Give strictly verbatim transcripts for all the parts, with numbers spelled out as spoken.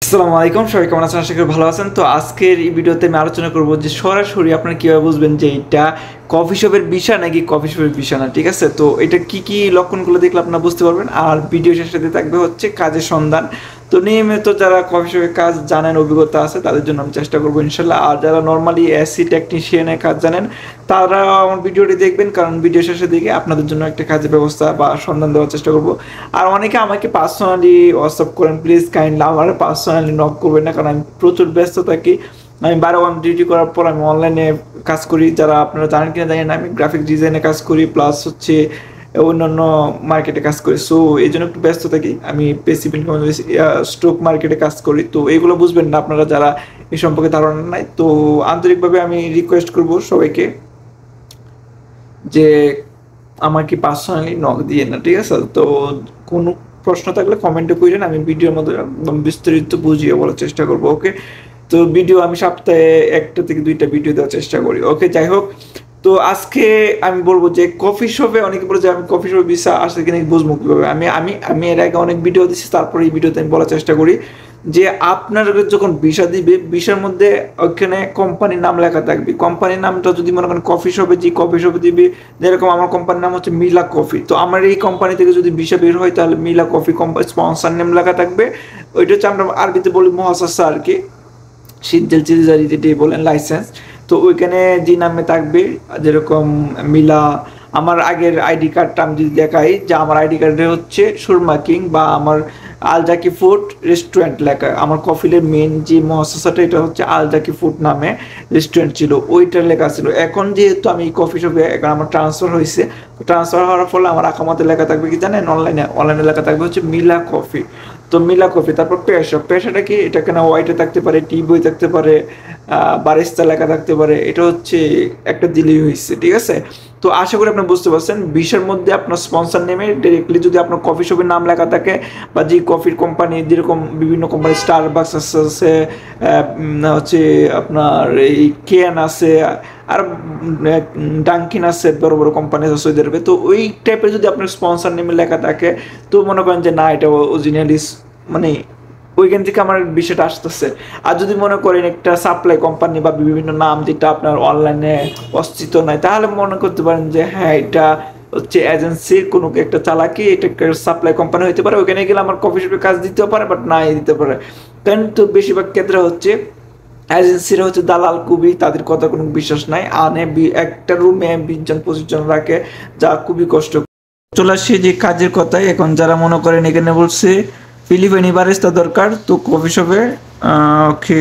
আসসালামু আলাইকুম, সবাই কেমন আছেন? আশা করি ভালো আছেন। তো আজকের এই ভিডিওতে আমি আলোচনা করব যে সরাসরি আপনারা কীভাবে বুঝবেন যে এটা কফি শপের বিষয় নাকি কফি শপের বিষয় না, ঠিক আছে? তো এটা কি কি লক্ষণগুলো দেখলে আপনারা বুঝতে পারবেন। আর ভিডিও শেষে থাকবে হচ্ছে কাজের সন্ধান। তো নিয়মিত যারা কফি শপের কাজ জানেন, অভিজ্ঞতা আছে, তাদের জন্য আমি চেষ্টা করবো ইনশাল্লাহ। আর যারা নর্মালি এসি টেকনিশিয়ানের কাজ জানেন, তারা আমার ভিডিওটি দেখবেন, কারণ ভিডিও শেষে দিকে আপনাদের জন্য একটা কাজের ব্যবস্থা বা সন্ধান দেওয়ার চেষ্টা করব। আর অনেকে আমাকে পার্সোনালি হোয়াটসঅ্যাপ করেন, প্লিজ কাইন্ডলি আমার পার্সোনালি নক করবেন না, কারণ আমি প্রচুর ব্যস্ত থাকি। আমি বারো ঘন্টা ডিউটি করার পর আমি অনলাইনে কাজ করি। যারা আপনারা জানেন কিনা জানেন, আমি গ্রাফিক ডিজাইনে কাজ করি, প্লাস হচ্ছে অন্যান্য মার্কেটে কাজ করি। সো এই জন্য একটু ব্যস্ত থাকি। আমি পেসিফিক স্টক মার্কেটে কাজ করি। তো এইগুলো বুঝবেন না আপনারা যারা এই সম্পর্কে ধারণা নাই। তো আন্তরিকভাবে আমি রিকোয়েস্ট করব সবাইকে যে আমাকে পার্সোনালি নক দিয়ে না, ঠিক আছে? তো কোনো প্রশ্ন থাকলে কমেন্টে করেন, আমি ভিডিওর মধ্যে একদম বিস্তারিত বুঝিয়ে বলার চেষ্টা করব। ওকে, তো ভিডিও আমি সপ্তাহে একটা থেকে দুইটা ভিডিও দেওয়ার চেষ্টা করি। ওকে, যাই হোক, তো আজকে আমি বলবো যে কফি শপে অনেকে বলে যে আমি কফি শপে ভিসা আসছে কিনা বুঝবো কীভাবে। আমি আমি আমি এর আগে অনেক ভিডিও দিচ্ছি, তারপরে এই ভিডিওতে আমি বলার চেষ্টা করি যে আপনার যখন ভিসা দিবে, ভিসার মধ্যে ওখানে কোম্পানির নাম লেখা থাকবে। কোম্পানির নামটা যদি মনে করেন কফি শপে, যে কফি শপে দিবে, যেরকম আমার কোম্পানির নাম হচ্ছে মিলা কফি, তো আমার এই কোম্পানি থেকে যদি ভিসা বের হয় তাহলে Mila coffee company sponsor name লেখা থাকবে। ওইটা হচ্ছে আমরা আরবিতে বলি মহাসাসা আর কি, সিজ্জেল চিলজারি যেটি বলেন, লাইসেন্স। তো ওইখানে যে নামে থাকবে, যেরকম মিলা, আমার আগের আইডি কার্ডটা আমি যদি দেখাই, যে আমার আইডি কার্ডে হচ্ছে সুরমা কিং বা আমার আল জাকি ফুড রেস্টুরেন্ট লেখা। আমার কফিলের মেন যে মহাসাসাটা, এটা হচ্ছে আল জাকি ফুড নামে রেস্টুরেন্ট ছিল, ওইটার লেখা ছিল। এখন যেহেতু আমি কফি শপে, এখন আমার ট্রান্সফার হয়েছে, ট্রান্সফার হওয়ার ফলে আমার আকামাতে লেখা থাকবে কি জানেন, অনলাইনে অনলাইনে লেখা থাকবে হচ্ছে মিলা কফি। তো মিলা কফি, তারপর পেশা, পেশাটা কি, এটা কেন হোয়াইটে থাকতে পারে, টি বই থাকতে পারে, বারিস্তা লেখা থাকতে পারে, এটা হচ্ছে একটা দিলেই হয়েছে, ঠিক আছে? তো আশা করি আপনি বুঝতে পারছেন। ভিসার মধ্যে আপনার স্পন্সর নেমে ডিরেক্টলি যদি আপনার কফি শপের নাম লেখা থাকে, বা যে কফির কোম্পানি, যেরকম বিভিন্ন কোম্পানি স্টারবাকস আছে, হচ্ছে আপনার এই কেন আছে, আর ডাঙ্কিন আছে, বড় বড় কোম্পানি আছে সৌদি আরবে, তো ওই টাইপের যদি আপনার স্পন্সর নেমে লেখা থাকে, তো মনে করেন যে না, এটা অরিজিনালি মানে ওইখান থেকে আমার বিষয়টা আসতেছে। আর যদি মনে করেন একটা সাপ্লাই কোম্পানি বা বিভিন্ন নাম যেটা আপনার অনলাইনে অস্তিত্ব নাই, তাহলে মনে করতে পারেন যে হ্যাঁ, এটা হচ্ছে এজেন্সির কোনো একটা চালাকি, এটা একটা সাপ্লাই কোম্পানি হতে পারে। ওইখানে গেলে আমার কফি শপে কাজ দিতেও পারে, বাট নাই দিতে পারে। কিন্তু বেশিরভাগ ক্ষেত্রে হচ্ছে এজেন্সিরা হচ্ছে দালাল খুবই, তাদের কথা কোনো বিশ্বাস নাই। আনে একটা রুমে বিশ জন পঁচিশ জন রাখে, যা খুবই কষ্ট। চলে আসছে যে কাজের কথায়। এখন যারা মনে করেন এখানে বলছে ফিলিপাইনি বারিস্তা দরকার, তো কফি শপে ওকে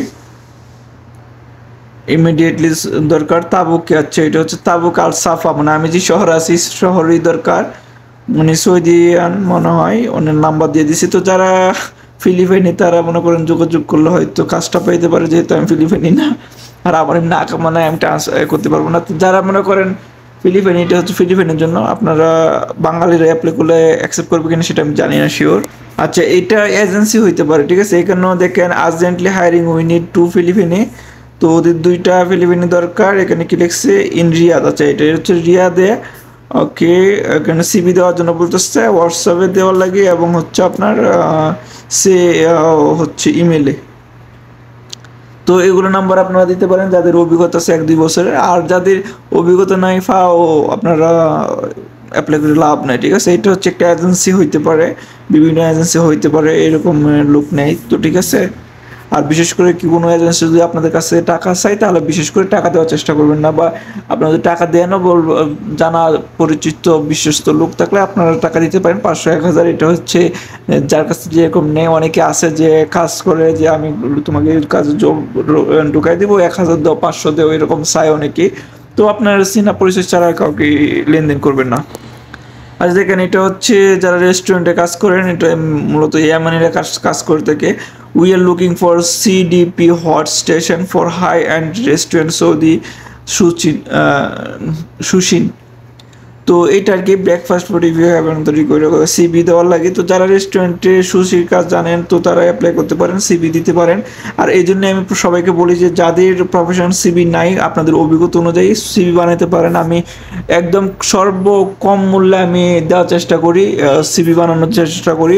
ইমিডিয়েটলি দরকার তাবুক। আচ্ছা, এটা হচ্ছে তাবুক আল সাফা, মানে আমি যে শহর আছি শহরই দরকার, মানে সৌদিয়ান মনে হয়, অনেক নাম্বার দিয়ে দিছি। তো যারা ফিলিপাইনি তারা মনে করেন যোগাযোগ করলে হয়তো কাজটা পাইতে পারে, যেহেতু আমি ফিলিপাইনি না, আর আমার এমনি আঁকা মানে আমি করতে পারবো না। তো যারা মনে করেন ফিলিপাইনি, এটা হচ্ছে ফিলিপাইনের জন্য, আপনারা বাঙালিরা অ্যাপ্লাই করলে অ্যাকসেপ্ট করবে কিনা সেটা আমি জানি না শিওর। আচ্ছা, এটা এজেন্সি হইতে পারে, ঠিক আছে? এখানেও দেখেন urgently hiring we need to Filipino, তো ওদের দুইটা ফিলিপিনি দরকার। এখানে কি লিখছে, ইন রিয়াদ। আচ্ছা, এটা হচ্ছে রিয়াদে। ওকে, এখানে সিবি দেওয়ার জন্য বলতেছে, হোয়াটসঅ্যাপে দেওয়ার লাগে, এবং হচ্ছে আপনার সে হচ্ছে ইমেলে। তো এগুলো নাম্বার আপনারা দিতে পারেন যাদের অভিজ্ঞতা আছে এক দুই বছরের। আর যাদের অভিজ্ঞতা নাই, ফাও আপনারা অ্যাপ্লাই করে লাভ নাই, ঠিক আছে? এটা হচ্ছে একটা এজেন্সি হইতে পারে, বিভিন্ন এজেন্সি হইতে পারে, এরকম লোক নেই তো, ঠিক আছে? আর বিশেষ করে কি কোনো এজেন্সি যদি আপনাদের কাছে টাকা চাই, তাহলে বিশেষ করে টাকা দেওয়ার চেষ্টা করবেন না, বা আপনাদের টাকা দেনও বলব, জানা পরিচিত বিশ্বস্ত লোক থাকলে আপনারা টাকা দিতে পারেন, পাঁচশো এক হাজার। এটা হচ্ছে যার কাছে যেরকম নেই, অনেকে আছে যে কাজ করে যে আমি তোমাকে কাজে ঢুকাই দিব, এক হাজার দাও, পাঁচশো দেও, এরকম চাই অনেকে। তো আপনার চিনা পরিচয় ছাড়া কাউকে লেনদেন করবেন না। আজ দেখেন, এটা হচ্ছে যারা রেস্টুরেন্টে কাজ করেন, এটা মূলত ইয়ামানিরা কাজ কাজ করে থাকে। We are looking for CDP hot station for high end restaurant Saudi সুচিন সুশিন। তো এটা আর কি ব্রেকফাস্ট ফুড রিভিউ এবং তৈরি করে সিবি দেওয়ার লাগে। তো যারা রেস্টুরেন্টে সুশির কাজ জানেন, তো তারা অ্যাপ্লাই করতে পারেন, সিবি দিতে পারেন। আর এই জন্য আমি সবাইকে বলি যে যাদের প্রফেশন সিবি নাই, আপনাদের অভিজ্ঞতা অনুযায়ী সিবি বানাতে পারেন। আমি একদম সর্ব কম মূল্যে আমি দেওয়ার চেষ্টা করি, সিবি বানানোর চেষ্টা করি।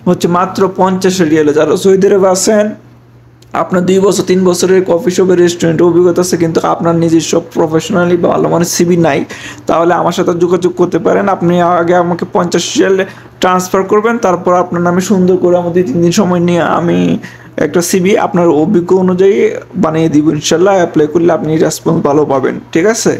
হচ্ছে মাত্র পঞ্চাশ রিয়ালে। যারা সৌদি আরবে আছেন, আপনার দুই বছর তিন বছরের কফি শপের রেস্টুরেন্টের অভিজ্ঞতা আছে কিন্তু আপনার নিজস্ব প্রফেশনালি বা ভালো মানের সিবি নাই, তাহলে আমার সাথে যোগাযোগ করতে পারেন। আপনি আগে আমাকে পঞ্চাশ রিয়াল ট্রান্সফার করবেন, তারপর আপনার নামে সুন্দর করে আমাদের তিন দিন সময় নিয়ে আমি একটা সিবি আপনার অভিজ্ঞ অনুযায়ী বানিয়ে দিব ইনশাল্লাহ। অ্যাপ্লাই করলে আপনি রেসপন্স ভালো পাবেন, ঠিক আছে?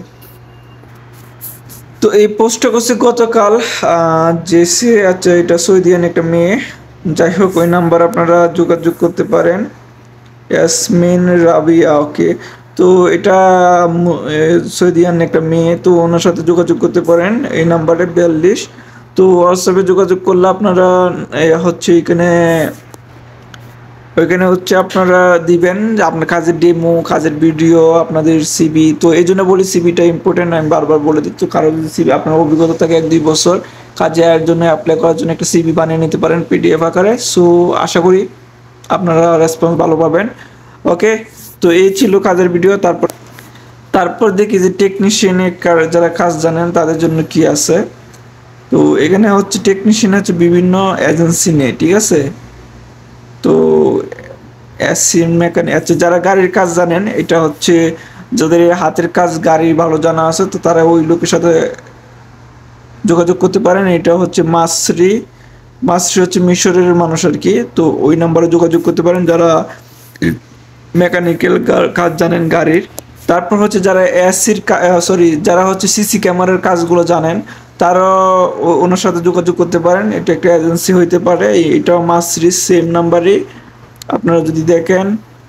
তো এই পোস্টটা করছে গতকাল যে সে আচ্ছা এটা সৌদিয়ান একটা মেয়ে, যাই হোক ওই নাম্বার আপনারা যোগাযোগ করতে পারেন। ইয়াসমিন রাবিয়া, ওকে। তো এটা সৌদিয়ান একটা মেয়ে, তো ওনার সাথে যোগাযোগ করতে পারেন এই নাম্বারে বিয়াল্লিশ। তো হোয়াটসঅ্যাপে যোগাযোগ করলে আপনারা হচ্ছে এখানে ওইখানে হচ্ছে আপনারা দিবেন যে আপনার কাজের ডেমো, কাজের ভিডিও, আপনাদের সিবি। তো এই জন্য বলি সিবিটা ইম্পর্টেন্ট, আমি বারবার বলে দিচ্ছি। কারো যদি সিবি আপনার অভিজ্ঞতা থাকে এক দুই বছর কাজে এর জন্য অ্যাপ্লাই করার জন্য একটা সিবি বানিয়ে নিতে পারেন পিডিএফ আকারে। সো আশা করি আপনারা রেসপন্স ভালো পাবেন, ওকে। তো এই ছিল কাজের ভিডিও। তারপর তারপর দেখি যে টেকনিশিয়ানে যারা কাজ জানেন তাদের জন্য কি আছে। তো এখানে হচ্ছে টেকনিশিয়ান হচ্ছে বিভিন্ন এজেন্সি নেই, ঠিক আছে? তো এসিন মেকানিক আচ্ছা, যারা গাড়ির কাজ জানেন, এটা হচ্ছে যাদের হাতের কাজ গাড়ি ভালো জানা আছে, তো তারা ওই লোকের সাথে যোগাযোগ করতে পারেন। এটা হচ্ছে মাসরি, মাসরি হচ্ছে মিশরের মানুষ আর কি। তো ওই নাম্বারে যোগাযোগ করতে পারেন যারা মেকানিক্যাল কাজ জানেন গাড়ির। তারপর হচ্ছে যারা এসির সরি যারা হচ্ছে সিসি ক্যামেরার কাজগুলো জানেন, তারা ওনার সাথে যোগাযোগ করতে পারেন। এটা একটা এজেন্সি হইতে পারে, এটাও মাসরি, সেম নাম্বারই। আপনারা যদি দেখেন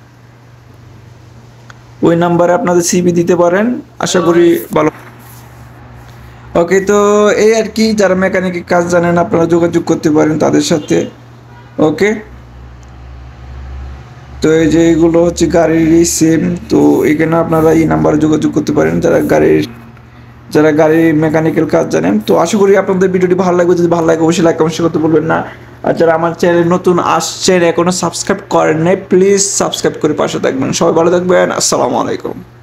ওই নাম্বারে আপনাদের সিবি দিতে পারেন, আশা করি ভালো। ওকে, তো এই আর কি, যারা মেকানিকের কাজ জানেন আপনারা যোগাযোগ করতে পারেন তাদের সাথে, ওকে। তো এই যে এগুলো হচ্ছে গাড়িরই সেম। তো এখানে আপনারা এই নাম্বারে যোগাযোগ করতে পারেন যারা গাড়ির যারা গাড়ির মেকানিক্যাল কাজ জানেন। তো আশা করি আপনাদের ভিডিওটি ভালো লাগবে। যদি ভালো লাগে অবশ্যই লাইক কমেন্ট করতে বলবেন না। আর যারা আমার চ্যানেল নতুন আসছেন এখনো সাবস্ক্রাইব করেন নাই, প্লিজ সাবস্ক্রাইব করে পাশে থাকবেন। সবাই ভালো থাকবেন, আসসালামু আলাইকুম।